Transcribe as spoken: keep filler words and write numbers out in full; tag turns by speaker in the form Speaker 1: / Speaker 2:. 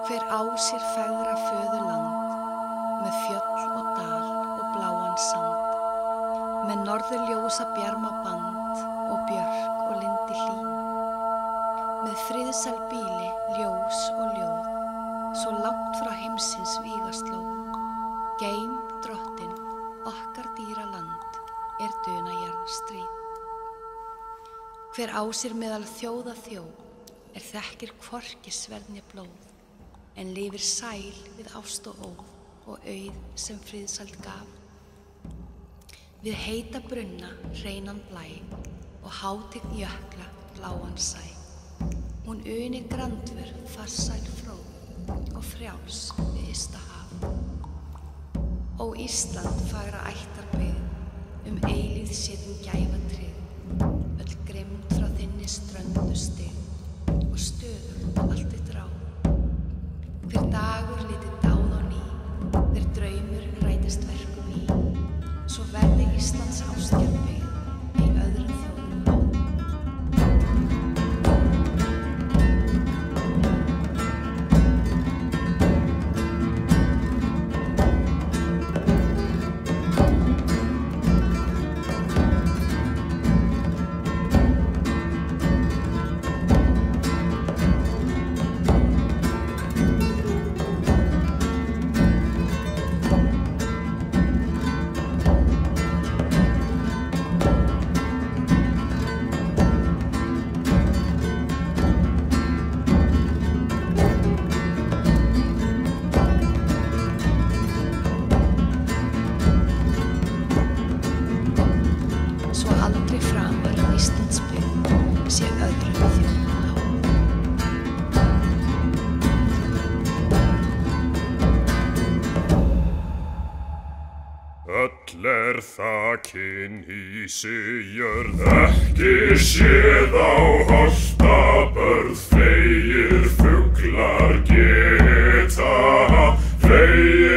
Speaker 1: Hver á sér fegra föðurland, með fjöll og dal og bláan sand, með norðurljósa bjarma band og björk og lindi hlý, með friðsæl bíli, ljós og ljóð, svo langt frá heimsins vígaslóð. Geim drottin, okkar dýra land, er dunajarðar stríð. Hver á sér meðal þjóða þjóð, er þekkir hvorki sverð né blóð, en lifir sæl við ást og óð og auð sem friðsæld gaf. Við heita brunna hreinan blæ og hátign jökla bláan sæ. Hún uni grandvör farsæl fróð og frjáls við ysta haf. Ó Ísland fagra ættarbyggð, um eilífð sé þín gæfa tryggð, öll grimmd frá þinni ströndu styggð og stöðugt allt þitt ráð. Hver dagur litið dáð á ný, hver draumur rætist verkum í, svo verði Íslands ástgerð byggð í öðrum þjóðum bóð. Aldrei framar Íslands byggð sé öðrum þjóðum á.
Speaker 2: Öll er þakin hýsi jörð, ekki séð á holtabörð, fleygir fuglar geta, fleygir